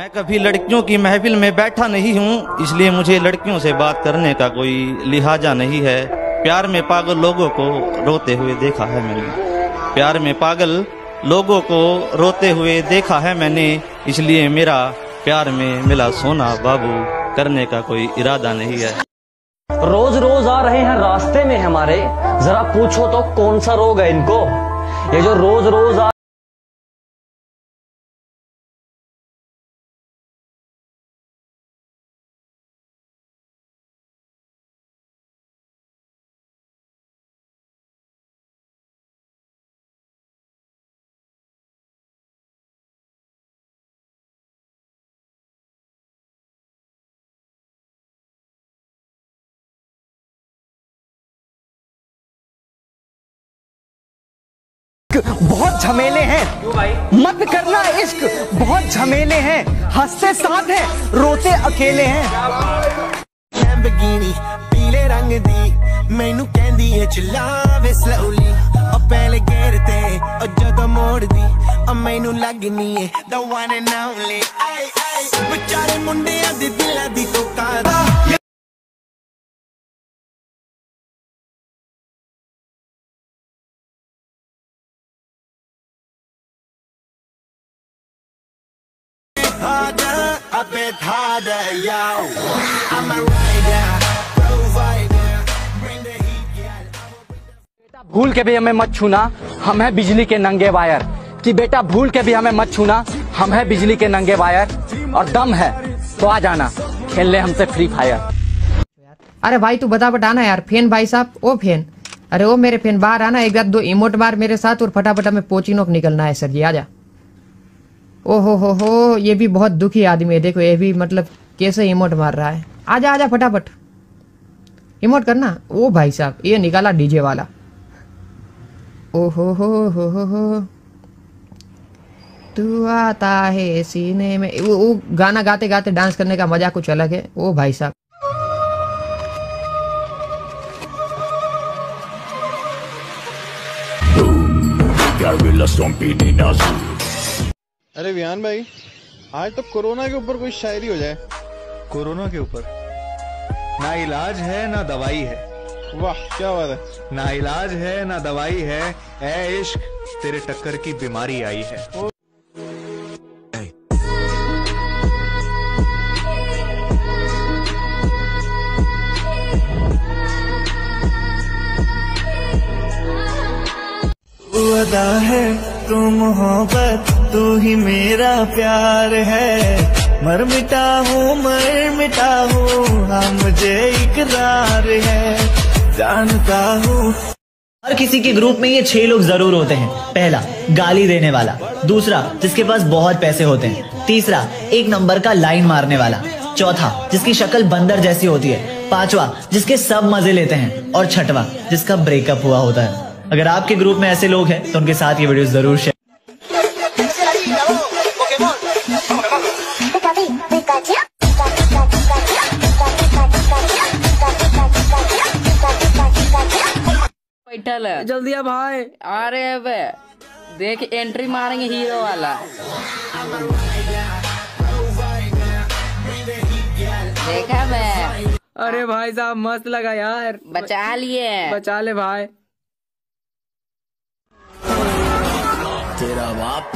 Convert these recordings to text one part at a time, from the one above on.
मैं कभी लड़कियों की महफिल में बैठा नहीं हूँ, इसलिए मुझे लड़कियों से बात करने का कोई लिहाजा नहीं है। प्यार में पागल लोगों को रोते हुए देखा है मैंने, प्यार में पागल लोगों को रोते हुए देखा है मैंने, इसलिए मेरा प्यार में मिला सोना बाबू करने का कोई इरादा नहीं है। रोज रोज आ रहे हैं रास्ते में हमारे, जरा पूछो तो कौन सा रोग है इनको, ये जो रोज रोज बहुत झमेले हैं। क्यों भाई? मत करना इश्क, बहुत झमेले हैं, हंसते साथ हैं, रोते अकेले हैं। लैम्बोर्गिनी पीले रंग दी मैनू कहंदी है चलावे स्लोली, पहले गेर ते जदों मोड़दी मैनू लगनी है द वन एंड ओनली। बेचारे मुंडियां दे दिलां दी तोकादा भूल के भी हमें मत छूना, हम हैं बिजली के नंगे वायर। कि बेटा भूल के भी हमें मत छूना, हम हैं बिजली के नंगे वायर। और दम है तो आ जाना खेल ले हमसे फ्री फायर। अरे भाई तू बता बताना यार। फैन भाई साहब, ओ फैन, अरे ओ मेरे फैन बाहर आना, एक बार दो इमोट मार मेरे साथ और फटाफट हमें पोचिनो निकलना है सर जी, आजा। ओ हो, ये भी बहुत दुखी आदमी है, देखो ये भी मतलब कैसे इमोट मार रहा है। आजा आजा फटाफट इमोट करना। ओ भाई साहब ये निकाला डीजे वाला। ओ हो तू आता है सीने में, वो गाना गाते गाते डांस करने का मजा कुछ अलग है। ओ भाई साहब अरे विहान भाई, आज तो कोरोना के ऊपर कोई शायरी हो जाए। कोरोना के ऊपर? ना इलाज है ना दवाई है। वाह क्या बात है। ना इलाज है ना दवाई है, ऐ इश्क तेरे टक्कर की बीमारी आई है। अदा है तू मोहब्बत, तू ही मेरा प्यार है। मर मिटा हूँ हाँ मुझे इकरार है, जानता हूँ। हर किसी के ग्रुप में ये 6 लोग जरूर होते हैं। पहला गाली देने वाला, दूसरा जिसके पास बहुत पैसे होते हैं, तीसरा 1 नंबर का लाइन मारने वाला, चौथा जिसकी शक्ल बंदर जैसी होती है, पांचवा जिसके सब मजे लेते हैं, और छठवा जिसका ब्रेकअप हुआ होता है। अगर आपके ग्रुप में ऐसे लोग हैं तो उनके साथ ये वीडियो जरूर शेयर। जल्दी आ भाई। अरे बे देख एंट्री मारेंगे हीरो वाला। देखा बे। अरे भाई साहब मस्त लगा यार। बचा लिए। बचा ले भाई। तेरा बाप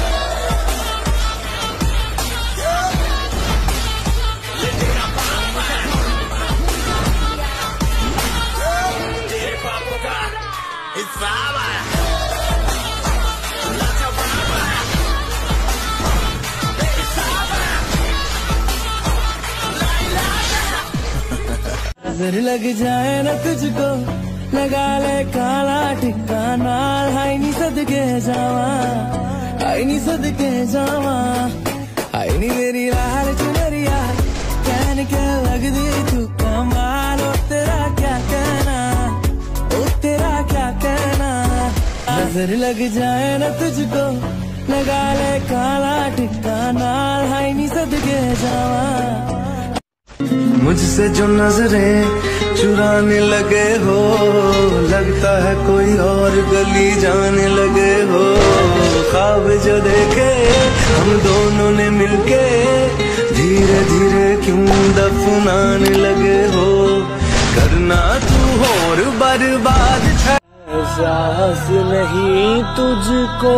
नजर लग जाए ना तुझको, लगा ले काला टिक्का नाल, हाई नी सदके जावा, हाई नी सदके जावा, हाई नी मेरी लाल चुनरिया, कहन के लग दी तू कमाल। ओ तेरा क्या कहना, ओ तेरा क्या कहना। नजर लग जाए ना तुझको, लगा ले काला टिक्का नाल, हाई नी सदके जावा। मुझसे जो नजरें चुराने लगे हो, लगता है कोई और गली जाने लगे हो। ख्वाब जो देखे हम दोनों ने मिलके, धीरे धीरे क्यों दफनाने लगे हो। करना तू और बर्बाद था, एहसास नहीं तुझको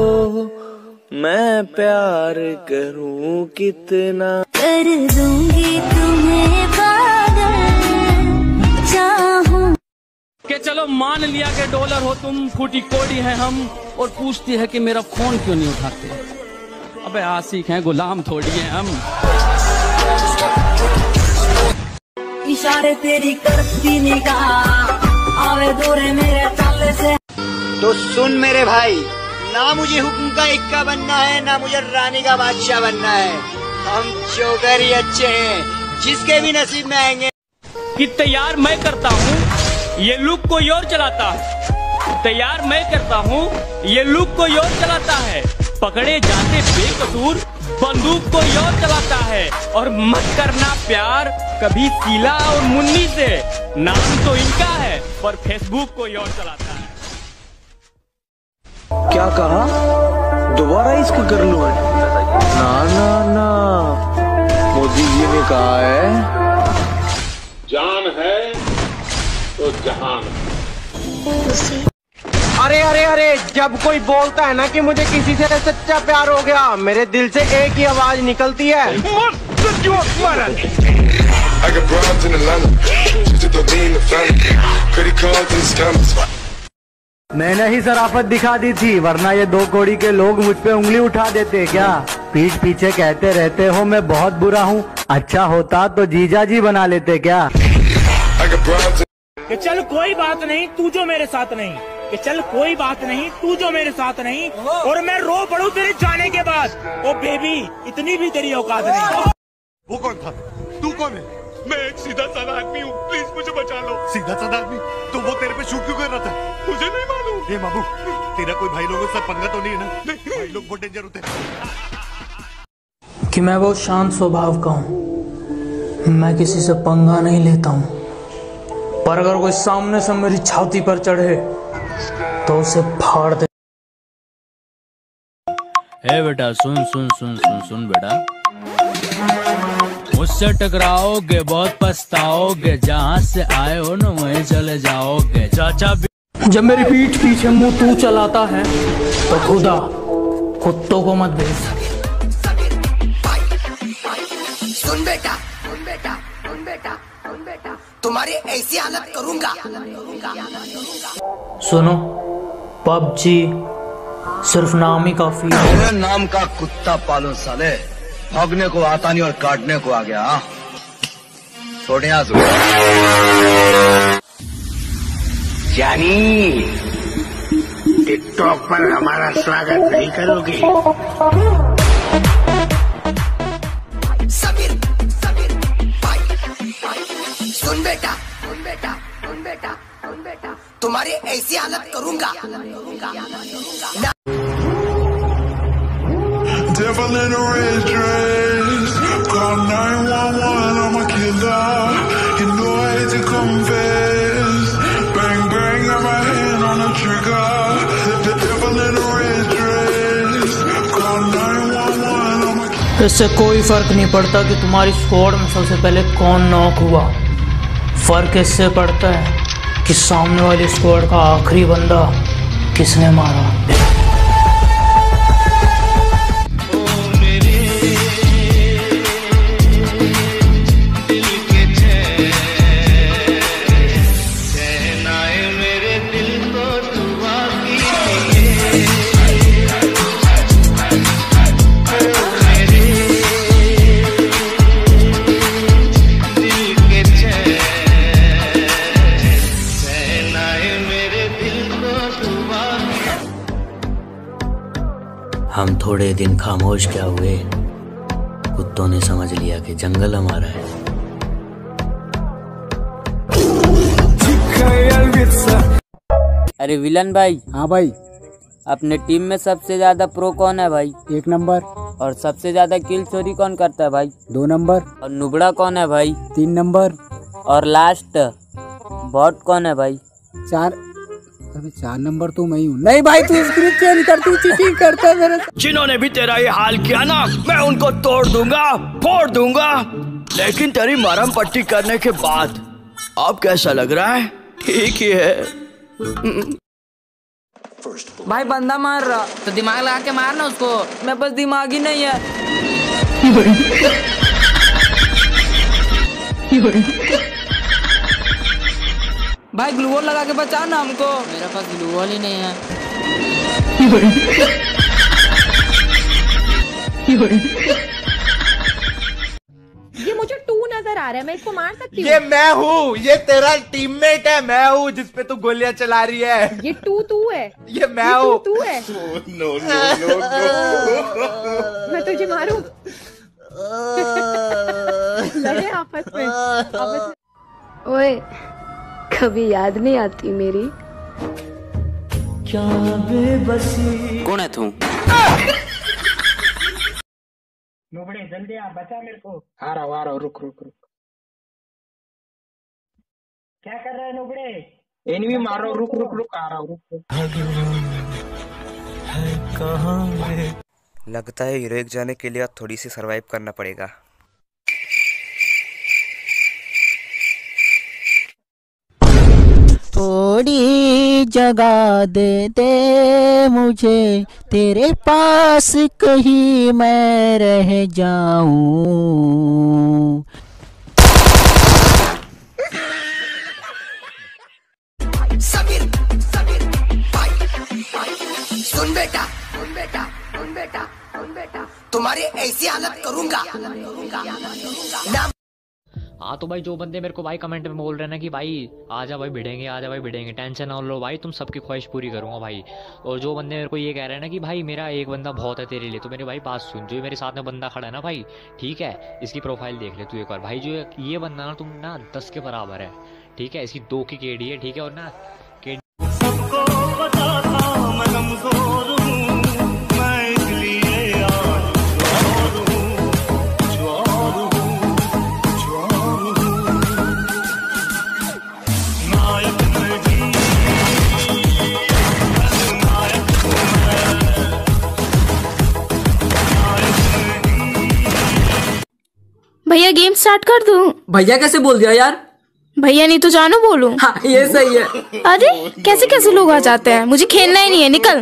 मैं प्यार करूं कितना। कर दूंगी तुम्हें पागल, चाहूं के चलो मान लिया कि डॉलर हो तुम, फूटी कोड़ी है हम, और पूछती है कि मेरा फोन क्यों नहीं उठाते। अबे आशिक हैं, गुलाम थोड़ी हैं हम। इशारे तेरी करती निगाह, आवे दूरे मेरे ताले से। तो सुन मेरे भाई, ना मुझे हुक्म का इक्का बनना है, ना मुझे रानी का बादशाह बनना है। हम जोकर ही अच्छे हैं, जिसके भी नसीब में आएंगे। कि तैयार मैं करता हूँ, ये लुक कोई और चलाता है। तैयार मैं करता हूँ, ये लुक कोई और चलाता है। पकड़े जाते बेकसूर, बंदूक कोई और चलाता है। और मत करना प्यार कभी शीला और मुन्नी से, नाम तो इनका है पर फेसबुक कोई और चलाता है। क्या कहा? दोबारा इसको कर लूं? ना ना ना, मोदी जी ने कहा है जान है तो जहान। अरे अरे अरे, जब कोई बोलता है ना कि मुझे किसी से सच्चा प्यार हो गया, मेरे दिल से एक ही आवाज निकलती है, मैंने ही शराफत दिखा दी थी, वरना ये दो कौड़ी के लोग मुझ पे उंगली उठा देते क्या। पीठ पीछे कहते रहते हो मैं बहुत बुरा हूँ, अच्छा होता तो जीजा जी बना लेते क्या। कि चल कोई बात नहीं तू जो मेरे साथ नहीं, कि चल कोई बात नहीं तू जो मेरे साथ नहीं, और मैं रो पड़ूं तेरे जाने के बाद। ओ बेबी, इतनी भी तेरी औकात नहीं। वो कौन था? तू कौन है? मैं एक सीधा साधा आदमी हूँ, प्लीज मुझे बचा लो। सीधा साधा आदमी? तो वो तेरे पे शूट क्यों कर रहा था? मुझे नहीं मालूम। ये बाबू, तेरा कोई भाई लोगों से पंगा तो नहीं है ना? नहीं, भाई लोग बहुत डेंजर होते हैं। कि मैं बहुत शांत स्वभाव का हूँ, मैं किसी से पंगा नहीं लेता हूँ, पर अगर कोई सामने से मेरी छाती पर चढ़े तो उसे फाड़ दे। ए बेटा सुन सुन सुन सुन सुन बेटा, मुझसे टकराओगे बहुत पछताओगे, जहाँ से आए हो ना वहीं चले जाओगे। चाचा जब मेरी पीठ पीछे मुंह तू चलाता है तो खुदा कुत्तों को मत भेज। सुन बेटा, सुन बेटा, सुन बेटा, सुन बेटा, तुम्हारी ऐसी हालत करूंगा। सुनो, पबजी सिर्फ नाम ही काफी है। मेरे नाम का कुत्ता पालो साले, भागने को आता नहीं और काटने को आ गया। छोड़े जानी, टिकटॉक पर हमारा स्वागत नहीं करोगे? सबीर, सबीर, सुन बेटा, सुन बेटा, सुन बेटा, सुन बेटा, तुम्हारी ऐसी हालत करूंगा। Devil in a red dress, call 911, I'm a killer, you know I hate to confess, bang bang, got my hand on the trigger, the devil in a red dress, call 911, I'm a killer. इससे कोई फर्क नहीं पड़ता कि तुम्हारी squad में सबसे पहले कौन नॉक हुआ, फर्क इससे पड़ता है कि सामने वाली स्क्वाड का आखिरी बंदा किसने मारा। हम थोड़े दिन खामोश क्या हुए, कुत्तों ने समझ लिया कि जंगल हमारा है। अरे विलन भाई। हाँ भाई। अपने टीम में सबसे ज्यादा प्रो कौन है भाई? 1 नंबर। और सबसे ज्यादा किल चोरी कौन करता है भाई? 2 नंबर। और नुबड़ा कौन है भाई? 3 नंबर। और लास्ट बॉट कौन है भाई? 4। अबे 4 नंबर तो मैं ही हूँ। नहीं भाई तू स्क्रिप्ट चेंज कर, तू चीटिंग करता है मेरे। जिन्होंने भी तेरा ये हाल किया ना, मैं उनको तोड़ दूंगा, फोड़ दूंगा। लेकिन तेरी मरहम पट्टी करने के बाद अब कैसा लग रहा है? ठीक ही है। भाई बंदा मार रहा तो दिमाग लगा के मारना उसको। मेरे पास दिमाग ही नहीं है। भाई ग्लूवॉल लगा के बचा ना हमको। मेरे पास ग्लूवॉल ही नहीं है। ये मुझे 2 नजर आ रहा है, मैं इसको मार सकती हूँ? ये मैं हूँ, ये तेरा टीममेट है। मैं हूँ जिसपे तू गोलियां चला रही है। ये तू है। ये मैं हूँ। तू है। नो मैं तुझे मारूं? लड़े आपस में। ओए कभी याद नहीं आती मेरी? क्या बेबसी। कौन है तू? नुबड़े जल्दी आ, बचा मेरे को। आ रहा हूँ, रुक। क्या कर रहा है नुबड़े? एनिमी मार रहा हूँ, रुक आ रहा हूँ, लगता है हीरो जाने के लिए थोड़ी सी सरवाइव करना पड़ेगा। थोड़ी जगह दे मुझे तेरे पास, कहीं मैं रह जाऊं। समीर सुन बेटा, तुम्हारी ऐसी हालत करूंगा ना। हाँ तो भाई जो बंदे मेरे को भाई कमेंट में बोल रहे हैं ना कि भाई आजा भाई भिड़ेंगे, टेंशन ना लो भाई, तुम सबकी ख्वाहिश पूरी करूंगा भाई। और जो बंदे मेरे को ये कह रहे हैं ना कि भाई मेरा एक बंदा बहुत है तेरे लिए, तो मेरी भाई बात सुन। जो मेरे साथ में बंदा खड़ा है ना भाई, ठीक है, इसकी प्रोफाइल देख ले तू एक बार भाई। जो ये बंदा ना तुम ना 10 के बराबर है, ठीक है। इसकी 2 की केडी है, ठीक है। और ना भैया गेम स्टार्ट कर दूं? भैया कैसे बोल दिया यार? भैया नहीं तो जानू बोलूं? हाँ ये सही है। अरे कैसे लोग आ जाते हैं, मुझे खेलना ही नहीं है, निकल।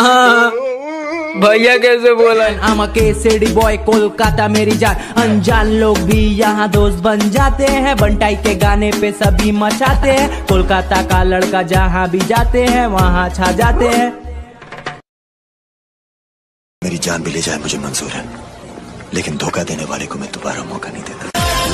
भैया कैसे बोला? I'm a Kesari boy Kolkata मेरी जान, अनजान लोग भी यहाँ दोस्त बन जाते हैं। बंटाई के गाने पे सभी मचाते हैं, कोलकाता का लड़का जहाँ भी जाते हैं वहाँ छा जाते हैं। मेरी जान भी ले जाए मुझे मंजूर है, लेकिन धोखा देने वाले को मैं दोबारा मौका नहीं देता।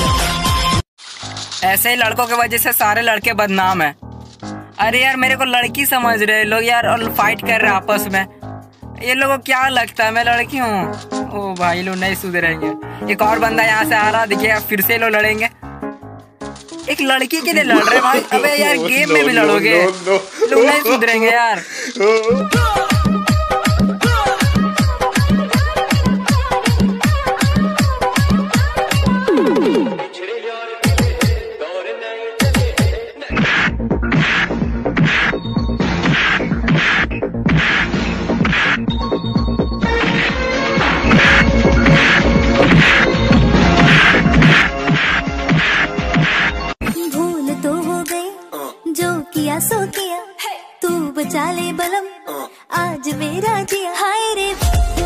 ऐसे ही लड़कों की वजह से सारे लड़के बदनाम हैं। अरे यार मेरे को लड़की समझ रहे लोग यार, और फाइट कर रहे आपस में। ये लोगों को क्या लगता है मैं लड़की हूँ? ओ भाई लोग नहीं सुधरेंगे। एक और बंदा यहाँ से आ रहा दिखेगा, फिर से लोग लड़ेंगे। एक लड़की के लिए लड़ रहे भाई। अबे यार गेम में भी लड़ोगे, लोग नहीं सुधरेंगे यार। भूल तो हो गई, जो किया सो किया, तू बचा ले बलम आज मेरा जिया। हाय रे।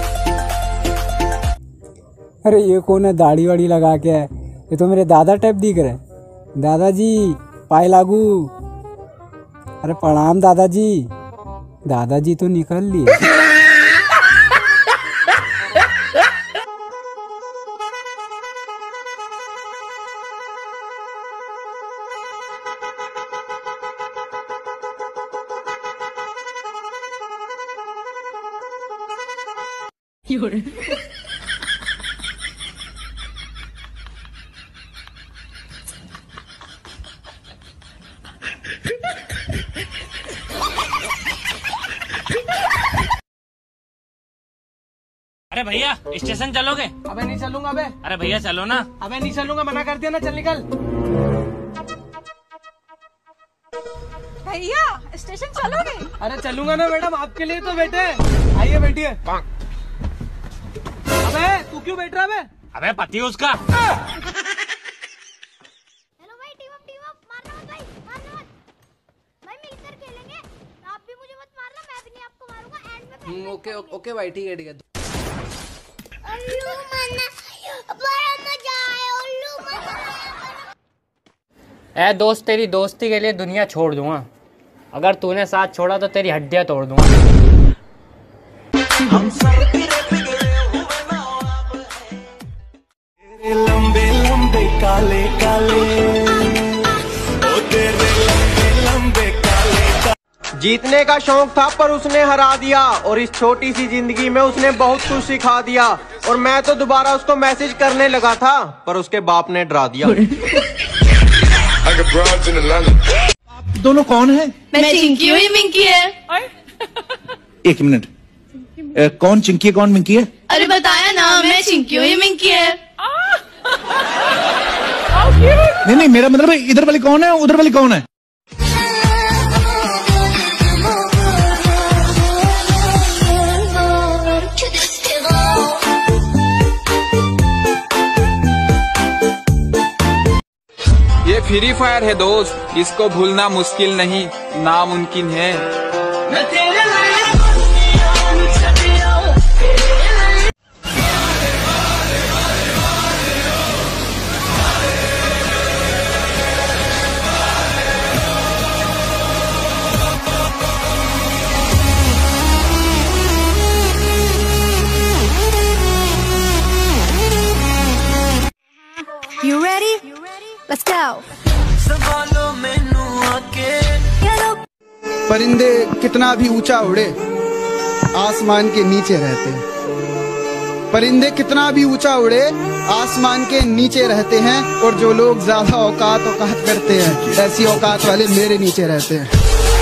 अरे ये कौन है दाढ़ी वाड़ी लगा के है? ये तो मेरे दादा टाइप दिख रहे। दादाजी पाए लागू। अरे प्रणाम दादाजी। दादाजी तो निकल लिए। अरे भैया स्टेशन चलोगे? अबे नहीं चलूंगा बे। अरे भैया चलो ना। अबे नहीं चलूंगा, मना कर दिया ना, चल निकल। भैया स्टेशन चलोगे? अरे चलूंगा ना मैडम, आपके लिए तो बैठे। आइए बैठिए। अबे तू क्यों बैठ रहा है? अबे पति उसका। ओके ओके भाई, ठीक है ठीक है। ए दोस्त, तेरी दोस्ती के लिए दुनिया छोड़ दूंगा। अगर तूने साथ छोड़ा तो तेरी हड्डियां तोड़ दूंगा। लंबे लंबे काले काले, ओ तेरे लंबे लंबे काले। जीतने का शौक था पर उसने हरा दिया, और इस छोटी सी जिंदगी में उसने बहुत कुछ सिखा दिया। और मैं तो दोबारा उसको मैसेज करने लगा था, पर उसके बाप ने डरा दिया। दोनों कौन है? मैं चिंकी हूँ, ये मिंकी है। एक मिनट, कौन चिंकी है कौन मिंकी है? अरे बताया ना, मैं चिंकी हूँ, ये मिंकी है। नहीं नहीं, मेरा मतलब इधर वाली कौन है, उधर वाली कौन है? ये फ्री फायर है दोस्त, इसको भूलना मुश्किल नहीं, नामुमकिन है। You ready? Let's go. परिंदे कितना भी ऊंचा उड़े, आसमान के नीचे रहते हैं। परिंदे कितना भी ऊंचा उड़े, आसमान के नीचे रहते हैं। और जो लोग ज्यादा औकात करते हैं, ऐसी औकात वाले मेरे नीचे रहते हैं।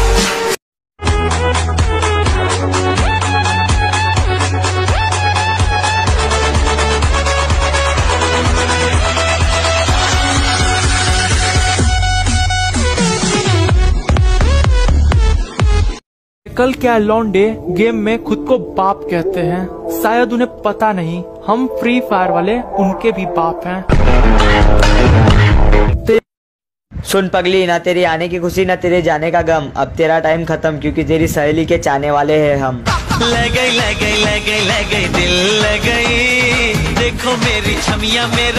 कल क्या लौंडे गेम में खुद को बाप कहते हैं, शायद उन्हें पता नहीं हम फ्री फायर वाले उनके भी बाप हैं। सुन पगली, ना तेरी आने की खुशी ना तेरे जाने का गम। अब तेरा टाइम खत्म, क्योंकि तेरी सहेली के चाहने वाले हैं हम। ले गई ले गई ले गई ले गई दिल ले गई, देखो मेरी छमिया मेरा।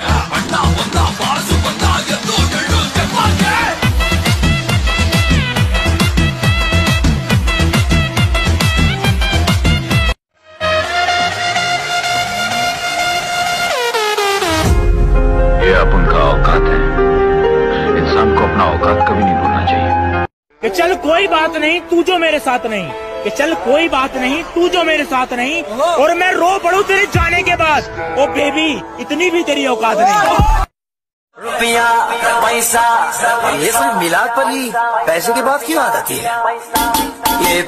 ये अब उनका औकात है, इंसान को अपना औकात कभी नहीं भूलना चाहिए। कि चल कोई बात नहीं, तू जो मेरे साथ नहीं। कि चल कोई बात नहीं, तू जो मेरे साथ नहीं। और मैं रो पड़ूं तेरे जाने के बाद। ओ बेबी, इतनी भी तेरी औकात नहीं। रुपया पैसा ये सब मिलाद पर ही पैसे की बात क्यों आती है? ये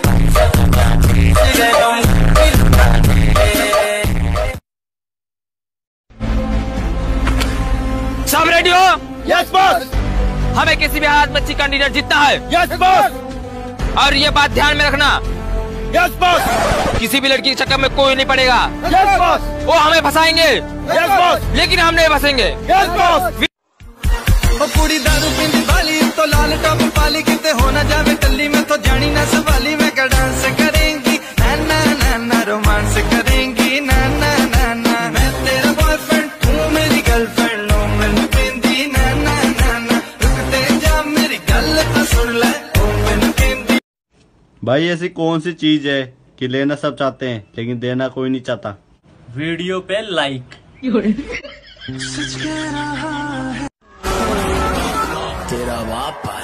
सब रेडी हो? Yes boss. हमें किसी भी हालत में चिकन डिनर जीतना है। Yes boss. और ये बात ध्यान में रखना। Yes boss. किसी भी लड़की के चक्कर में कोई नहीं पड़ेगा। Yes boss. वो हमें फंसाएंगे। Yes boss. लेकिन हम नहीं फंसेंगे। Yes boss. कुड़ी दारू पींदी वाली तो लाल टॉप पाली, किते होना जावे टल्ली में तो जानी ना सवाली। मैं का डांस करेंगी ना ना ना ना, रोमांस करेंगी ना ना ना ना। मैं तेरा बॉयफ्रेंड, तू मेरी गर्लफ्रेंड, लो मैंने पेंदी ना ना ना ना। रुकते जा मेरी गल तो सुन ले, ओ मैंने पेंदी। भाई ऐसी कौन सी चीज है कि लेना सब चाहते हैं लेकिन देना कोई नहीं चाहता? वीडियो पे लाइक। सच कह रहा है तेरा बाप आया।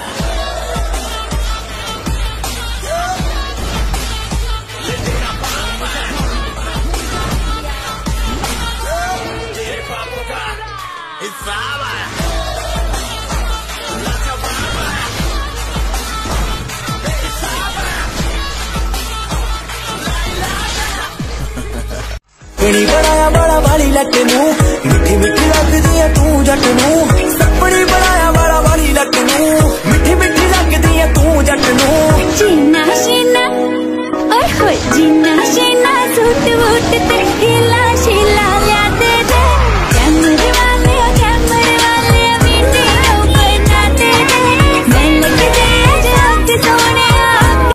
जट नू सपनी बनाया वाला वाली लट नू मिठी मिठी लगदी है तू जट नू जीना जीना ओए होए जीना